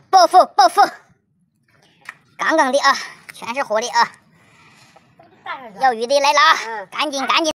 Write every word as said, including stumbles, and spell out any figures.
报复报复，刚刚的啊，全是活的啊，要鱼的来了啊，赶紧赶紧。